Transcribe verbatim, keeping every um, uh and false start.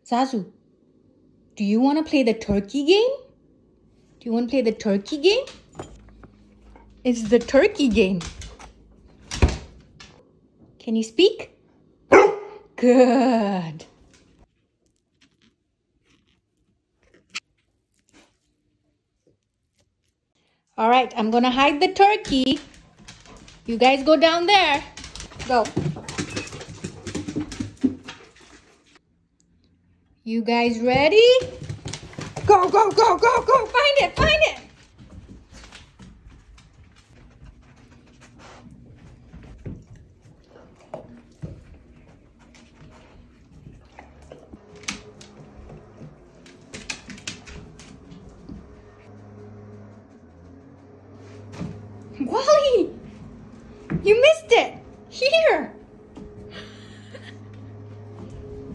Zazu, do you want to play the turkey game? Do you want to play the turkey game? It's the turkey game. Can you speak? Good. All right, I'm gonna hide the turkey. You guys go down there. Go. You guys ready? Go, go, go, go, go. Find it, find it. Walle, you missed